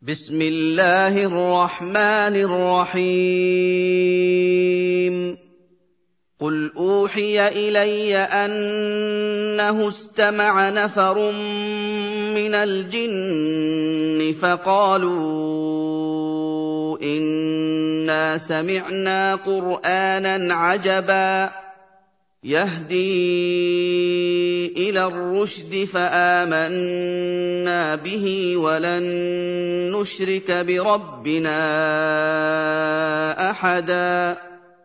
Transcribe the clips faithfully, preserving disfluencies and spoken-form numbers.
بسم الله الرحمن الرحيم قل أوحي إلي أنه استمع نفر من الجن فقالوا إنا سمعنا قرآنا عجبا يهدي إلى الرشد فآمنا به ولن نشرك بربنا أحدا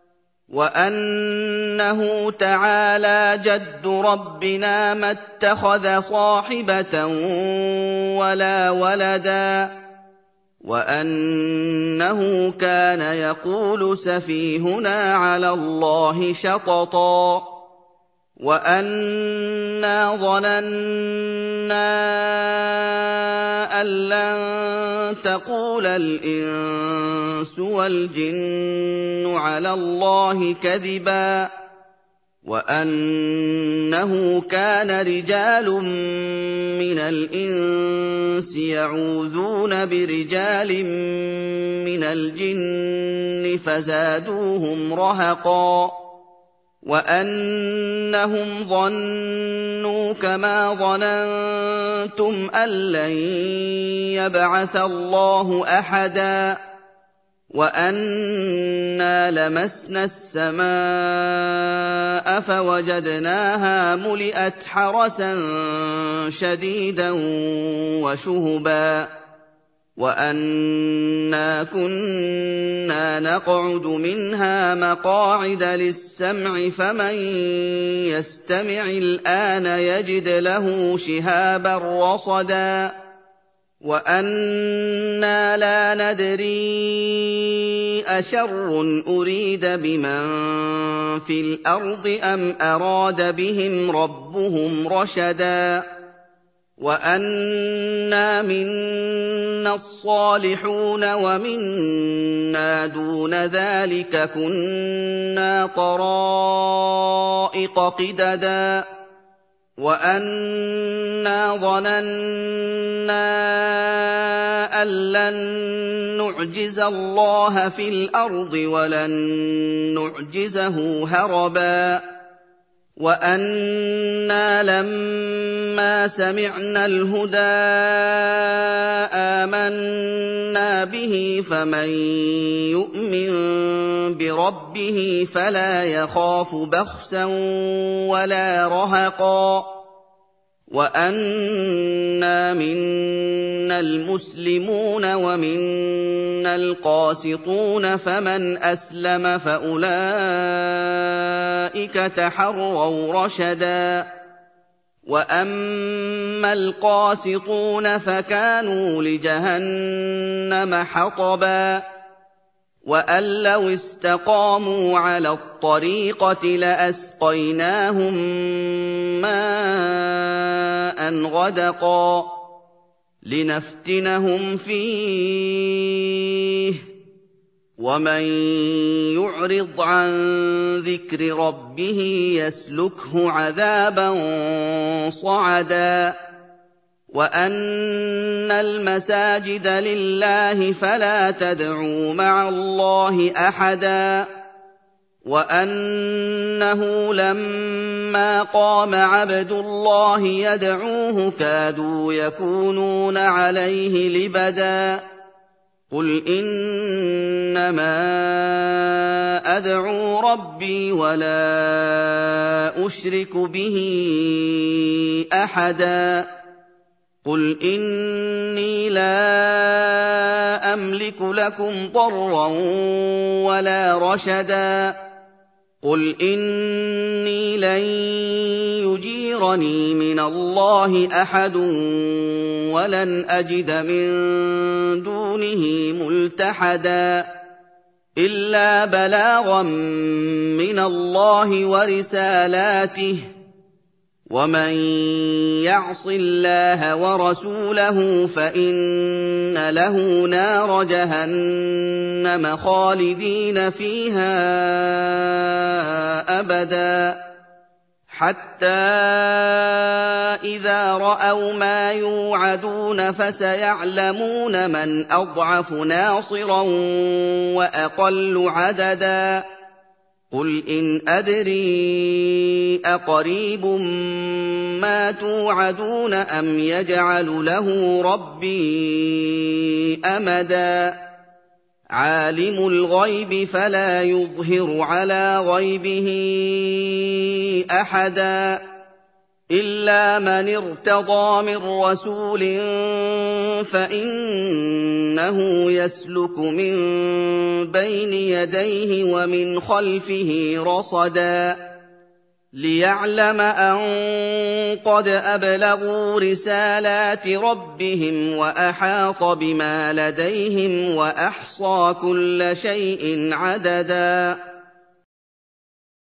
وأنه تعالى جد ربنا ما اتخذ صاحبة ولا ولدا وأنه كان يقول سفيهنا على الله شططا وأنا ظننا أن لن تقول الإنس والجن على الله كذبا وأنه كان رجال من الإنس يعوذون برجال من الجن فزادوهم رهقا وأنهم ظنوا كما ظننتم أن لن يبعث الله أحدا وأنا لمسنا السماء فوجدناها ملئت حرسا شديدا وشهبا وأنا كنا نقعد منها مقاعد للسمع فمن يستمع الآن يجد له شهابا رصدا وأنا لا ندري أشر أريد بمن في الأرض أم أراد بهم ربهم رشدا وأنا منا الصالحون ومنا دون ذلك كنا طرائق قددا وأنا ظننا أن لن نعجز الله في الأرض ولن نعجزه هربا وأنا لما سمعنا الهدى آمنا به فمن يؤمن بربه فلا يخاف بخسا ولا رهقا وأنا منا المسلمون ومنا القاسطون فمن أسلم فأولئك تحروا رشدا وأما القاسطون فكانوا لجهنم حطبا وأن لو استقاموا على الطريقة لأسقيناهم ماء غدقا لنفتنهم فيه ومن يعرض عن ذكر ربه يسلكه عذابا صعدا وأن المساجد لله فلا تدعوا مع الله أحدا وأنه لما قام عبد الله يدعوه كادوا يكونون عليه لبدا قل إنما أدعو ربي ولا أشرك به أحدا قل إني لا أملك لكم ضرا ولا رشدا قل إني لن يجيرني من الله أحد ولن أجد من دونه ملتحدا إلا بلاغا من الله ورسالاته ومن يعص الله ورسوله فإن له نار جهنم خالدين فيها أبدا حَتَّىٰ إِذَا رَأَوْا مَا يُوعَدُونَ فَسَيَعْلَمُونَ مَنْ أَضْعَفُ نَاصِرًا وَأَقَلُّ عَدَدًا قُلْ إِنْ أَدْرِي أَقَرِيبٌ مَّا تُوعَدُونَ أَمْ يَجْعَلُ لَهُ رَبِّي أَمَدًا عَالِمُ الْغَيْبِ فَلَا يُظْهِرُ عَلَىٰ غَيْبِهِ أَحَدًا إِلَّا مَنِ ارْتَضَىٰ مِن رَّسُولٍ فَإِنَّهُ يَسْلُكُ مِن بَيْنِ يَدَيْهِ وَمِنْ خَلْفِهِ رَصَدًا لِّيَعْلَمَ أَن قَدْ أَبْلَغُوا رِسَالَاتِ رَبِّهِمْ وَأَحَاطَ بِمَا لَدَيْهِمْ وَأَحْصَىٰ كُلَّ شَيْءٍ عَدَدًا